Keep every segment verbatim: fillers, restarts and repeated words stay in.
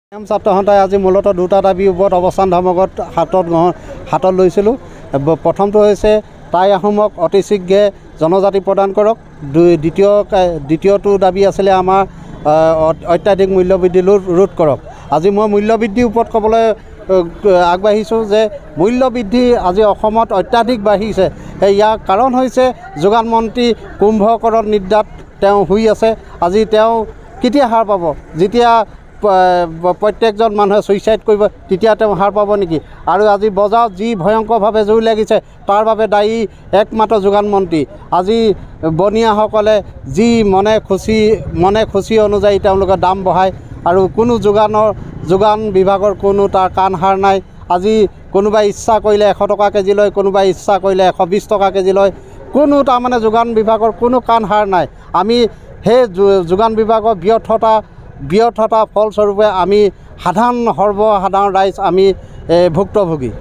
M ছাত্ৰ সন্থাই আজি মূলতঃ দুটা দাবীৰ ওপৰত অৱস্থান ধৰ্মঘট হাতত হাতত লৈছিলোঁ। প্ৰথমটো হৈছে টাই আহোমক অতি শীঘ্ৰে জনজাতি প্ৰদান কৰক। দ্বিতীয় দ্বিতীয়টো দাবী আছিলে আমাৰ অত্যাধিক মূল্যবৃদ্ধি ৰোধ কৰক। আজি মই মূল্যবৃদ্ধিৰ ওপৰত ক'বলৈ আগবাঢ়িছোঁ যে মূল্যবৃদ্ধি আজি অসমত অত্যাধিক বাঢ়িছে। ইয়াৰ কাৰণ হৈছে যোগান মন্ত্ৰী কুম্ভকৰণ নিদ্ৰাত তেওঁ শুই আছে। আজি তেওঁ কেতিয়া হাৰ পাব? যেতিয়া প্ৰত্যেকজন মানুহে ছুইচাইড কৰিব তেতিয়া তেওঁ হাৰ পাব নেকি? আৰু আজি বজাৰত যি ভয়ংকৰভাৱে জুই লাগিছে তাৰ বাবে দায়ী একমাত্ৰ যোগান মন্ত্ৰী। আজি বনিয়াসকলে যি মনে খুচি মনে খুচি অনুযায়ী তেওঁলোকে দাম বঢ়ায় আৰু কোনো যোগানৰ যোগান বিভাগৰ কোনো তাৰ কাণ সাৰ নাই। আজি কোনোবাই ইচ্ছা কৰিলে এশ টকা কেজি লয়, কোনোবাই ইচ্ছা কৰিলে এশ বিছ টকা কেজি লয়। কোনো তাৰমানে যোগান বিভাগৰ কোনো কাণ সাৰ নাই। আমি সেই যোগান বিভাগৰ ব্যৰ্থতা ব্যৰ্থতা ফলস্বৰূপে আমি সাধাৰণ সৰ্বসাধাৰণ ৰাইজ আমি ভুক্তভোগী।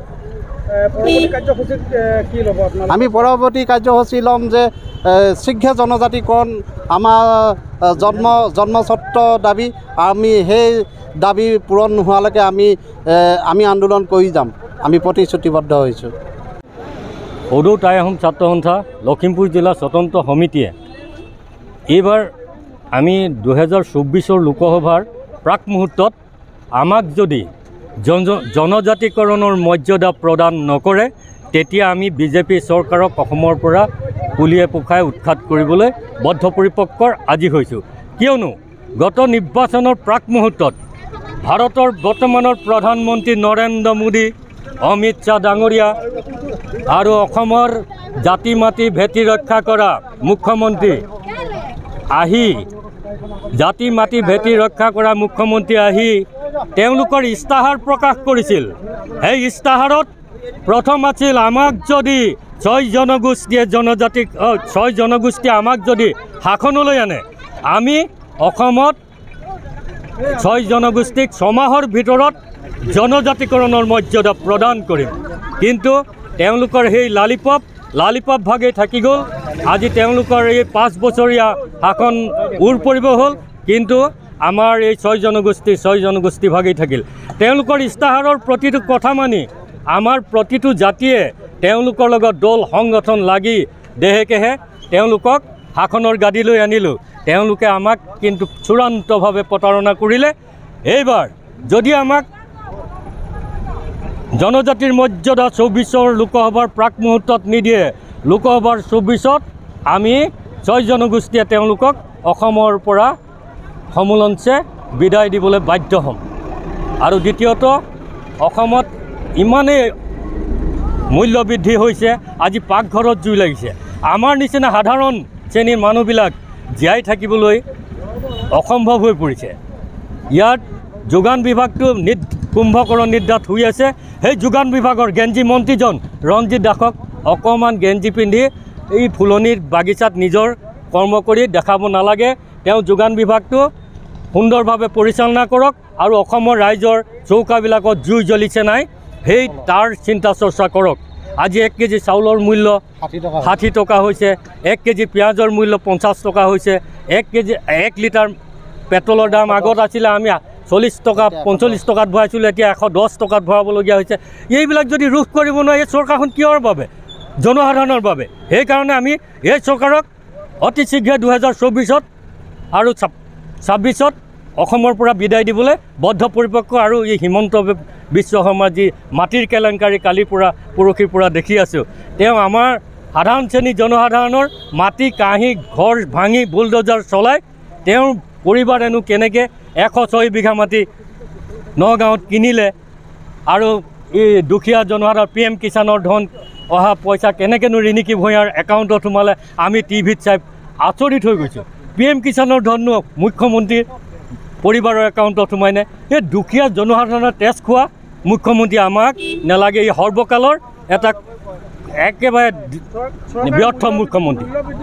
আমি পৰৱৰ্তী কাৰ্যসূচী ল'ম যে শীঘ্ৰে জনজাতিকৰণ আমাৰ জন্ম জন্মস্বত্ব দাবী। আমি সেই দাবী পূৰণ নোহোৱালৈকে আমি আমি আন্দোলন কৰি যাম। আমি প্ৰতিশ্ৰুতিবদ্ধ হৈছোঁ। সদৌ টাই আহোম ছাত্ৰ সন্থা লখিমপুৰ জিলা স্বতন্ত্ৰ সমিতিয়ে এইবাৰ আমি দুহেজাৰ চৌব্বিছৰ লোকসভাৰ প্ৰাক মুহূৰ্তত আমাক যদি জন জনজাতিকৰণৰ মৰ্যাদা প্ৰদান নকৰে তেতিয়া আমি বিজেপি চৰকাৰক অসমৰ পৰা পুলিয়ে পোখাই উৎখাত কৰিবলৈ বদ্ধপৰিপক্কৰ আজি হৈছোঁ। কিয়নো গত নিৰ্বাচনৰ প্ৰাক মুহূৰ্তত ভাৰতৰ বৰ্তমানৰ প্ৰধানমন্ত্ৰী নৰেন্দ্ৰ মোদী, অমিত শ্বাহ ডাঙৰীয়া আৰু অসমৰ জাতি মাটি ভেটি ৰক্ষা কৰা মুখ্যমন্ত্ৰী আহি জাতি মাটি ভেটি ৰক্ষা কৰা মুখ্যমন্ত্ৰী আহি তেওঁলোকৰ ইস্তাহাৰ প্ৰকাশ কৰিছিল। সেই ইস্তাহাৰত প্ৰথম আছিল আমাক যদি ছয় জনগোষ্ঠীয়ে জনজাতিক ছয় জনগোষ্ঠীয়ে আমাক যদি শাসনলৈ আনে আমি অসমত ছয় জনগোষ্ঠীক ছমাহৰ ভিতৰত জনজাতিকৰণৰ মৰ্যাদা প্ৰদান কৰিম। কিন্তু তেওঁলোকৰ সেই লালিপপ লালিপপ ভাগেই থাকি গ'ল। আজি তেওঁলোকৰ এই পাঁচ বছৰীয়া শাসন উৰ পৰিব হ'ল, কিন্তু আমাৰ এই ছয় জনগোষ্ঠী ছয় জনগোষ্ঠী ভাগেই থাকিল। তেওঁলোকৰ ইস্তাহাৰৰ প্ৰতিটো কথা মানি আমাৰ প্ৰতিটো জাতিয়ে তেওঁলোকৰ লগত দল সংগঠন লাগি দেহেকেহে তেওঁলোকক শাসনৰ গাদীলৈ আনিলোঁ। তেওঁলোকে আমাক কিন্তু চূড়ান্তভাৱে প্ৰতাৰণা কৰিলে। এইবাৰ যদি আমাক জনজাতিৰ মৰ্যাদা চৌব্বিছৰ লোকসভাৰ প্ৰাক মুহূৰ্তত নিদিয়ে, লোকসভাৰ চৌব্বিছত আমি ছয় জনগোষ্ঠীয়ে তেওঁলোকক অসমৰ পৰা সমূলঞ্চে বিদায় দিবলৈ বাধ্য হ'ম। আৰু দ্বিতীয়ত অসমত ইমানেই মূল্যবৃদ্ধি হৈছে, আজি পাকঘৰত জুই লাগিছে। আমাৰ নিচিনা সাধাৰণ শ্ৰেণীৰ মানুহবিলাক জীয়াই থাকিবলৈ অসম্ভৱ হৈ পৰিছে। ইয়াত যোগান বিভাগটো নিদ কুম্ভকৰণ নিদ্ৰাত শুই আছে। সেই যোগান বিভাগৰ গেঞ্জি মন্ত্ৰীজন ৰঞ্জিত দাসক অকণমান গেঞ্জি পিন্ধি এই ফুলনিৰ বাগিচাত নিজৰ কৰ্ম কৰি দেখাব নালাগে। তেওঁ যোগান বিভাগটো সুন্দৰভাৱে পৰিচালনা কৰক আৰু অসমৰ ৰাইজৰ চৌকাবিলাকত জুই জ্বলিছে নাই সেই তাৰ চিন্তা চৰ্চা কৰক। আজি এক কেজি চাউলৰ মূল্য ষাঠি টকা হৈছে, এক কেজি পিঁয়াজৰ মূল্য পঞ্চাছ টকা হৈছে, এক কেজি এক লিটাৰ পেট্ৰলৰ দাম আগত আছিলে আমি চল্লিছ টকা পঞ্চল্লিছ টকাত ভৰাইছিলোঁ, এতিয়া এশ দহ টকাত ভৰাবলগীয়া হৈছে। এইবিলাক যদি ৰোধ কৰিব নোৱাৰে এই চৰকাৰখন কিহৰ বাবে? জনসাধাৰণৰ বাবে। সেইকাৰণে আমি এই চৰকাৰক অতি শীঘ্ৰে দুহেজাৰ চৌব্বিছত আৰু ছাব্বিছত অসমৰ পৰা বিদায় দিবলৈ বদ্ধপৰিপক্ক। আৰু এই হিমন্ত বিশ্ব শৰ্মাৰ যি মাটিৰ কেলেংকাৰী কালিৰ পৰা পৰহিৰ পৰা দেখি আছোঁ, তেওঁ আমাৰ সাধাৰণ শ্ৰেণী জনসাধাৰণৰ মাটি কাঁহি ঘৰ ভাঙি বুলডোজাৰ চলাই তেওঁৰ পৰিবাৰেনো কেনেকৈ এশ ছয় বিঘা মাটি নগাঁৱত কিনিলে আৰু এই দুখীয়া জনসাধাৰণ পি এম কিষাণৰ ধন অহা পইচা কেনেকৈনো ৰিণিকী ভূঞাৰ একাউণ্টত সোমালে আমি টিভিত চাই আচৰিত হৈ গৈছোঁ। পি এম কিষাণৰ ধননো মুখ্যমন্ত্ৰীৰ পৰিবাৰৰ একাউণ্টত সোমাইনে? এই দুখীয়া জনসাধাৰণৰ তেজ খোৱা মুখ্যমন্ত্ৰী আমাক নালাগে। এই সৰ্বকালৰ এটা একেবাৰে ব্যৰ্থ মুখ্যমন্ত্ৰী।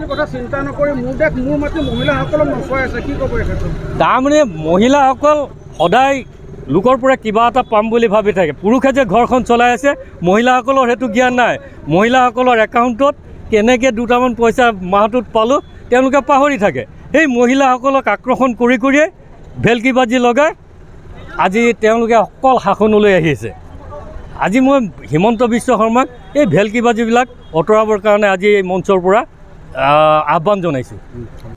তাৰমানে মহিলাসকল সদায় লোকৰ পৰা কিবা এটা পাম বুলি ভাবি থাকে। পুৰুষে যে ঘৰখন চলাই আছে মহিলাসকলৰ সেইটো জ্ঞান নাই। মহিলাসকলৰ একাউণ্টত কেনেকৈ দুটামান পইচা মাহটোত পালোঁ তেওঁলোকে পাহৰি থাকে। সেই মহিলাসকলক আকৰ্ষণ কৰি কৰিয়ে ভেলকি বাজি লগাই আজি তেওঁলোকে অকল শাসনলৈ আহিছে। আজি মই হিমন্ত বিশ্ব শৰ্মাক এই ভেলকিবাজিবিলাক আঁতৰাবৰ কাৰণে আজি এই মঞ্চৰ পৰা আহ্বান জনাইছোঁ।